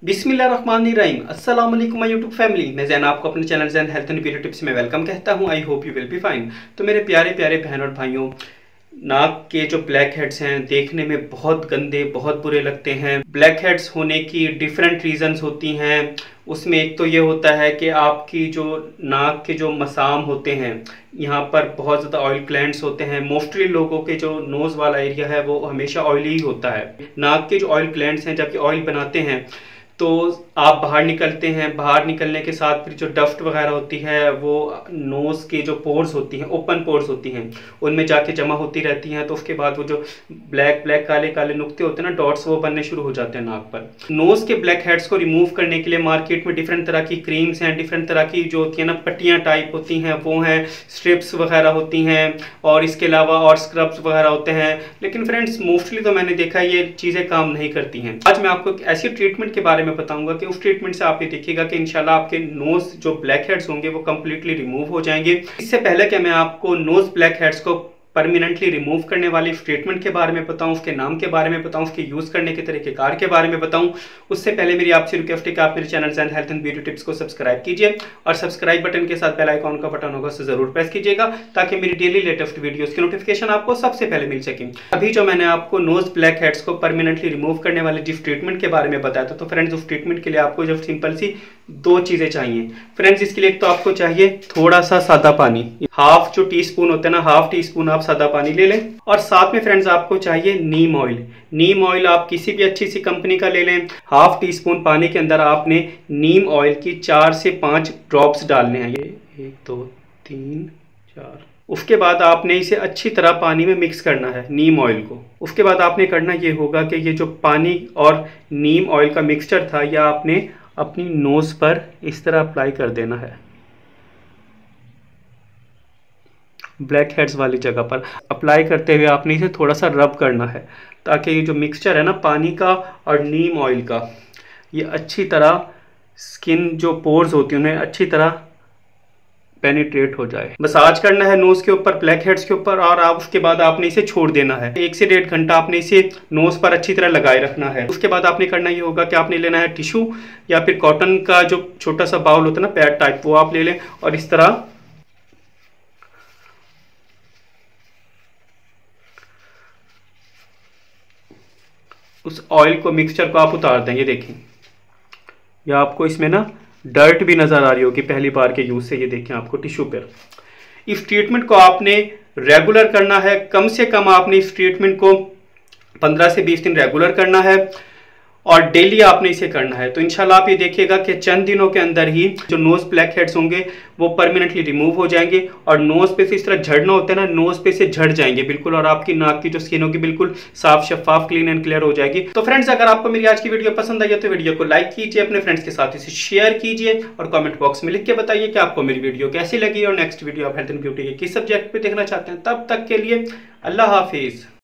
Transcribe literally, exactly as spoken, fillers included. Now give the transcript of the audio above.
बिस्मिल्लाहिर्रहमानिर्रहीम। अस्सलाम वालेकुम माय यूट्यूब फैमिली। मैं जैन आपको अपने channel Jain health and beauty tips में वेलकम कहता हूं। I hope you will be fine. तो मेरे प्यारे प्यारे बहन और भाइयों, नाक के जो ब्लैक हेड्स हैं देखने में बहुत गंदे, बहुत बुरे लगते हैं। ब्लैक हेड्स होने की डिफरेंट रीजंस होती हैं। उसमें एक तो ये होता है कि आपकी जो नाक के जो मसाम होते हैं, यहाँ पर बहुत ज़्यादा ऑयल ग्लैंड्स होते हैं। मोस्टली लोगों के जो नोज़ वाला एरिया है वो हमेशा ऑयली ही होता है। नाक के जो ऑयल ग्लैंड्स हैं जबकि ऑयल बनाते हैं तो आप बाहर निकलते हैं, बाहर निकलने के साथ फिर जो डस्ट वगैरह होती है वो नोज़ के जो पोर्स होती हैं, ओपन पोर्स होती हैं, उनमें जाके जमा होती रहती हैं। तो उसके बाद वो जो ब्लैक ब्लैक काले काले नुक्ते होते हैं ना, डॉट्स, वो बनने शुरू हो जाते हैं नाक पर। नोज़ के ब्लैक हेड्स को रिमूव करने के लिए मार्केट में डिफरेंट तरह की क्रीम्स हैं, डिफरेंट तरह की जो होती है ना पट्टियाँ टाइप होती हैं वो हैं, स्ट्रिप्स वगैरह होती हैं, और इसके अलावा और स्क्रब्स वगैरह होते हैं। लेकिन फ्रेंड्स मोस्टली तो मैंने देखा है ये चीज़ें काम नहीं करती हैं। आज मैं आपको एक ऐसी ट्रीटमेंट के बारे में बताऊंगा कि उस ट्रीटमेंट से आप ये देखिएगा कि इंशाल्लाह आपके नोज जो ब्लैक हेड्स होंगे वो कंप्लीटली रिमूव हो जाएंगे। इससे पहले कि मैं आपको नोज ब्लैक हेड्स को परमानेंटली रिमूव करने वाली ट्रीटमेंट के बारे में बताऊं, उसके नाम के बारे में बताऊं, उसके यूज़ करने के तरीक़ेकार के बारे में बताऊं, उससे पहले मेरी आपसे रिक्वेस्ट है कि आप मेरे channel Jain health and beauty tips को सब्सक्राइब कीजिए और सब्सक्राइब बटन के साथ बेल आइकॉन का बटन होगा उसे ज़रूर प्रेस कीजिएगा ताकि मेरी डेली लेटेस्ट वीडियोज़ की नोटिफिकेशन आपको सबसे पहले मिल सके। अभी जो मैंने आपको नोज ब्लैक हेड्स को परमानेंटली रिमूव करने वाले जिस ट्रीटमेंट के बारे में बताया था, तो फ्रेंड्स उस ट्रीटमेंट के लिए आपको जब सिंपल सी दो चीज़ें चाहिए फ्रेंड्स। इसके लिए तो आपको चाहिए थोड़ा सा सादा पानी, हाफ जो टी स्पून होता है ना, हाफ टी स्पून आप सादा पानी ले लें। और साथ में फ्रेंड्स आपको चाहिए नीम ऑयल। नीम ऑयल आप किसी भी अच्छी सी कंपनी का ले लें। हाफ टी स्पून पानी के अंदर आपने नीम ऑयल की चार से पाँच ड्रॉप्स डालने हैं। ये एक दो तीन चार। उसके बाद आपने इसे अच्छी तरह पानी में मिक्स करना है, नीम ऑयल को। उसके बाद आपने करना ये होगा कि ये जो पानी और नीम ऑयल का मिक्सचर था यह आपने अपनी नोज़ पर इस तरह अप्लाई कर देना है, ब्लैक हेड्स वाली जगह पर अप्लाई करते हुए आपने इसे थोड़ा सा रब करना है ताकि ये जो मिक्सचर है ना पानी का और नीम ऑयल का, ये अच्छी तरह स्किन जो पोर्स होती हैं उन्हें अच्छी तरह पेनिट्रेट हो जाए। मसाज करना है नोज़ के ऊपर, ब्लैक हेड्स के ऊपर, और आप उसके बाद आपने इसे छोड़ देना है। एक से डेढ़ घंटा आपने इसे नोज़ पर अच्छी तरह लगाए रखना है। उसके बाद आपने करना ये होगा कि आपने लेना है टिश्यू या फिर कॉटन का जो छोटा सा बाउल होता है ना, पैड टाइप, वो आप ले लें और इस तरह उस ऑयल को, मिक्सचर को आप उतार दें। ये देखें, या आपको इसमें ना डर्ट भी नज़र आ रही होगी पहली बार के यूज़ से। ये देखें आपको टिश्यू पर। इस ट्रीटमेंट को आपने रेगुलर करना है। कम से कम आपने इस ट्रीटमेंट को पंद्रह से बीस दिन रेगुलर करना है और डेली आपने इसे करना है। तो इंशाल्लाह आप ये देखिएगा कि चंद दिनों के अंदर ही जो नोज़ ब्लैक हेड्स होंगे वो परमानेंटली रिमूव हो जाएंगे और नोज़ पे से इस तरह झड़ना होता है ना, नोज़ पे से झड़ जाएंगे बिल्कुल, और आपकी नाक की जो स्किन होगी बिल्कुल साफ शफाफ, क्लीन एंड क्लियर हो जाएगी। तो फ्रेंड्स, अगर आपको मेरी आज की वीडियो पसंद आई है तो वीडियो को लाइक कीजिए, अपने फ्रेंड्स के साथ इसे शेयर कीजिए और कॉमेंट बॉक्स में लिख के बताइए कि आपको मेरी वीडियो कैसी लगी और नेक्स्ट वीडियो आप हेल्थ एंड ब्यूटी के किस सब्जेक्ट पर देखना चाहते हैं। तब तक के लिए अल्लाह हाफिज़।